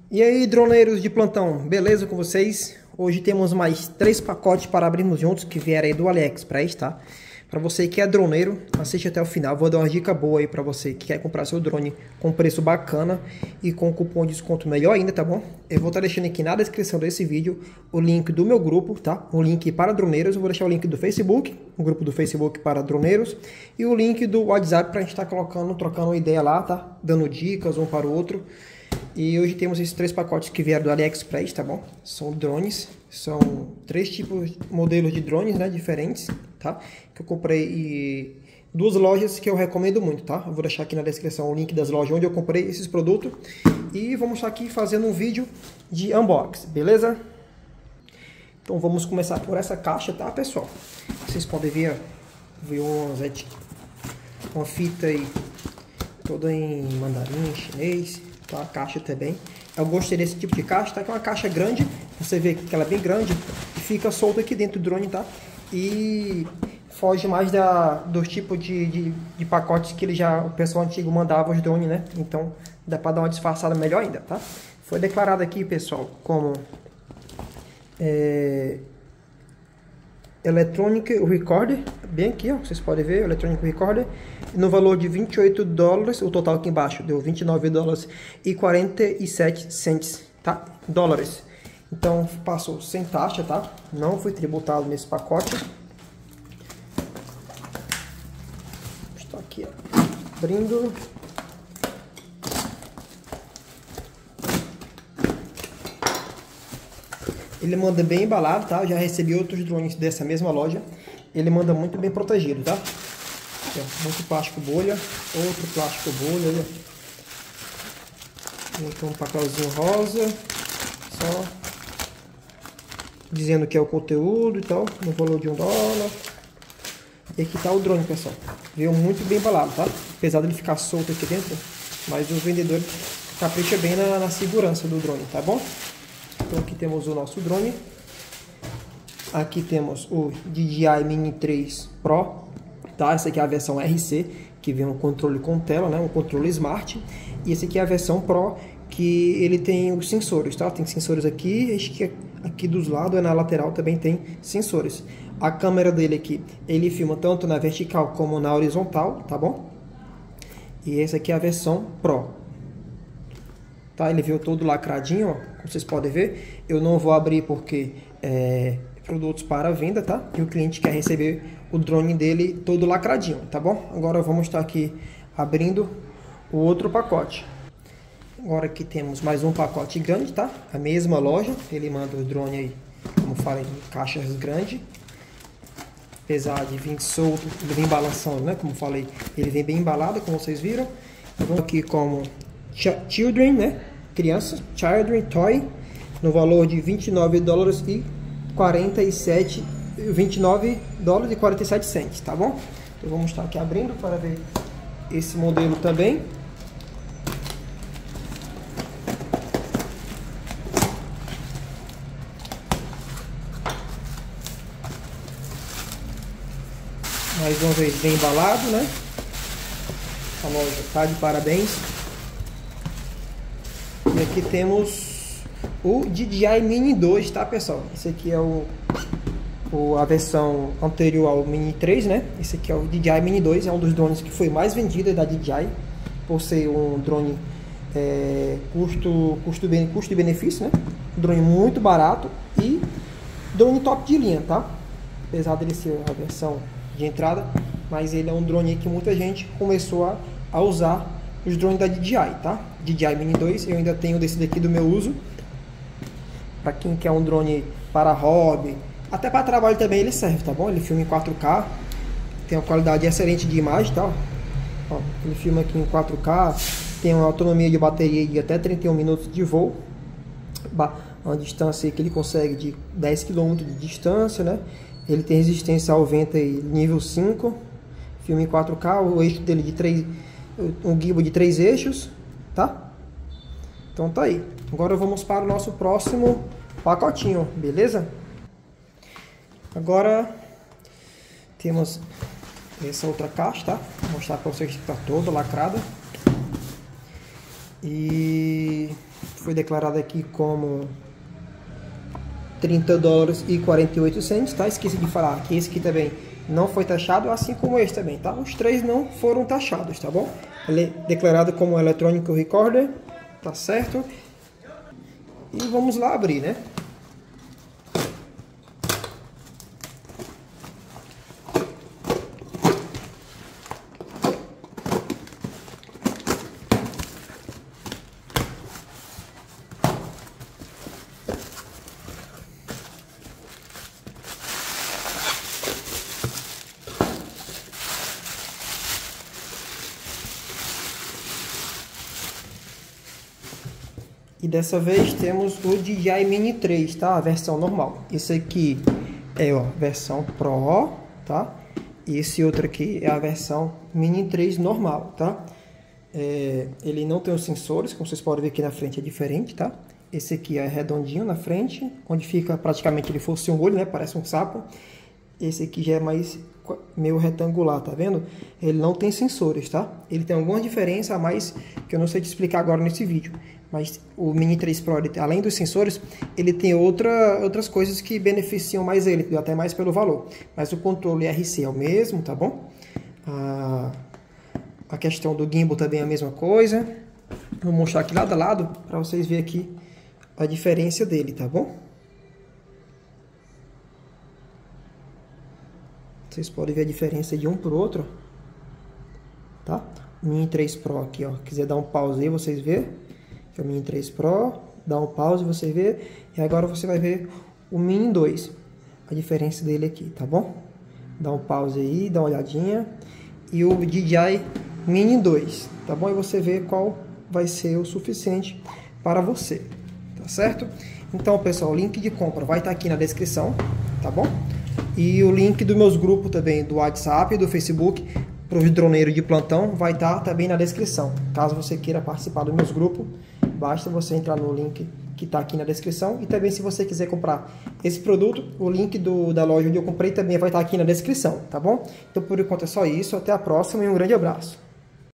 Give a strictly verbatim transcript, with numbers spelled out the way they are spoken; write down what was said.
E aí, droneiros de plantão, beleza com vocês? Hoje temos mais três pacotes para abrirmos juntos que vieram aí do AliExpress, tá? Para você que é droneiro, assiste até o final, vou dar uma dica boa aí para você que quer comprar seu drone com preço bacana e com cupom de desconto melhor ainda, tá bom? Eu vou estar deixando aqui na descrição desse vídeo o link do meu grupo, tá? O link para droneiros, eu vou deixar o link do Facebook, o grupo do Facebook para droneiros e o link do WhatsApp para a gente estar colocando, trocando uma ideia lá, tá? Dando dicas um para o outro. E hoje temos esses três pacotes que vieram do AliExpress, tá bom? São drones, são três tipos, modelos de drones, né, diferentes, tá? Que eu comprei em duas lojas que eu recomendo muito, tá? Eu vou deixar aqui na descrição o link das lojas onde eu comprei esses produtos. E vamos estar aqui fazendo um vídeo de unboxing, beleza? Então vamos começar por essa caixa, tá, pessoal? Vocês podem ver, ver umas, uma fita aí toda em mandarim, chinês. A caixa também. Eu gostei desse tipo de caixa, tá? Que é uma caixa grande, você vê que ela é bem grande e fica solta aqui dentro do drone, tá? E foge mais da, dos tipos de, de, de pacotes que ele já, o pessoal antigo mandava os drones, né? Então dá para dar uma disfarçada melhor ainda, tá? Foi declarado aqui, pessoal, como é, Electronic Recorder, bem aqui, ó, vocês podem ver, Electronic Recorder, no valor de vinte e oito dólares, o total aqui embaixo deu vinte e nove dólares e quarenta e sete centos, tá? Dólares. Então passou sem taxa, tá? Não foi tributado nesse pacote. Está aqui, ó, abrindo. Ele manda bem embalado, tá? Eu já recebi outros drones dessa mesma loja. Ele manda muito bem protegido, tá? Aqui, ó, muito plástico bolha, outro plástico bolha, olha. Aqui um papelzinho rosa, só dizendo que é o conteúdo e tal, no valor de um dólar. E aqui tá o drone, pessoal. Veio muito bem embalado, tá? Apesar dele ficar solto aqui dentro, mas o vendedor capricha bem na, na segurança do drone, tá bom? Então aqui temos o nosso drone. Aqui temos o D J I Mini três Pro, tá? Essa aqui é a versão R C, que vem um controle com tela, né? Um controle Smart. E esse aqui é a versão Pro, que ele tem os sensores, tá? Tem sensores aqui, acho que aqui dos lados e na lateral também tem sensores. A câmera dele aqui, ele filma tanto na vertical como na horizontal, tá bom? E essa aqui é a versão Pro. Tá? Ele veio todo lacradinho, ó, como vocês podem ver. Eu não vou abrir porque é produtos para venda, tá? E o cliente quer receber o drone dele todo lacradinho, tá bom? Agora vamos estar aqui abrindo o outro pacote. Agora aqui temos mais um pacote grande, tá? A mesma loja, ele manda o drone aí, como falei, em caixas grandes. Apesar de vir solto, ele vem balançando, né? Como falei, ele vem bem embalado, como vocês viram. Vamos aqui como Children, né? Criança, Children Toy, no valor de vinte e nove dólares e quarenta e sete, vinte e nove dólares e quarenta e sete centos, tá bom? Então vamos estar aqui abrindo para ver esse modelo também. Mais uma vez bem embalado, né? A loja tá de parabéns. E aqui temos o D J I Mini dois, tá, pessoal? Esse aqui é o, o, a versão anterior ao Mini três, né? Esse aqui é o D J I Mini dois, é um dos drones que foi mais vendido da D J I, por ser um drone é, custo, custo, custo e benefício, né? Um drone muito barato e drone top de linha, tá? Apesar dele ser a versão de entrada, mas ele é um drone que muita gente começou a, a usar os drones da D J I, tá? D J I Mini dois, eu ainda tenho desse daqui do meu uso. Para quem quer um drone para hobby, até para trabalho também ele serve, tá bom? Ele filma em quatro K, tem uma qualidade excelente de imagem, tá? Ó, ele filma aqui em quatro K, tem uma autonomia de bateria de até trinta e um minutos de voo, uma distância que ele consegue de dez quilômetros de distância, né? Ele tem resistência ao vento aí, nível cinco, filma em quatro K, o eixo dele de três, um gimbal de três eixos, tá? Então tá aí. Agora vamos para o nosso próximo pacotinho, beleza? Agora temos essa outra caixa, tá? Vou mostrar para vocês que está toda lacrada. E foi declarado aqui como trinta dólares e quarenta e oito centavos, tá? Esqueci de falar que esse aqui também não foi taxado, assim como esse também, tá? Os três não foram taxados, tá bom? Ele é declarado como Electronic Recorder, tá certo? E vamos lá abrir, né? E dessa vez temos o D J I Mini três, tá? A versão normal. Esse aqui é a versão Pro, tá? E esse outro aqui é a versão Mini três normal, tá? É, ele não tem os sensores, como vocês podem ver aqui na frente é diferente, tá? Esse aqui é redondinho na frente, onde fica praticamente ele fosse um olho, né? Parece um sapo. Esse aqui já é mais meio retangular, tá vendo? Ele não tem sensores, tá? Ele tem alguma diferença a mais que eu não sei te explicar agora nesse vídeo. Mas o Mini três Pro, ele, além dos sensores, ele tem outra, outras coisas que beneficiam mais ele, até mais pelo valor. Mas o controle R C é o mesmo, tá bom? A, a questão do gimbal também é a mesma coisa. Vou mostrar aqui lado a lado para vocês verem aqui a diferença dele, tá bom? Vocês podem ver a diferença de um para o outro, tá? O Mini três Pro aqui, ó. Quiser dar um pause aí, vocês verem. Que é o Mini três Pro, dá um pause, você vê. E agora você vai ver o Mini dois, a diferença dele aqui, tá bom? Dá um pause aí, dá uma olhadinha. E o D J I Mini dois, tá bom? E você vê qual vai ser o suficiente para você, tá certo? Então, pessoal, o link de compra vai estar aqui na descrição, tá bom? E o link dos meus grupos também, do WhatsApp e do Facebook, para os droneiros de plantão, vai estar também na descrição. Caso você queira participar dos meus grupos, basta você entrar no link que está aqui na descrição. E também, se você quiser comprar esse produto, o link do, da loja onde eu comprei também vai estar aqui na descrição, tá bom? Então, por enquanto é só isso. Até a próxima e um grande abraço.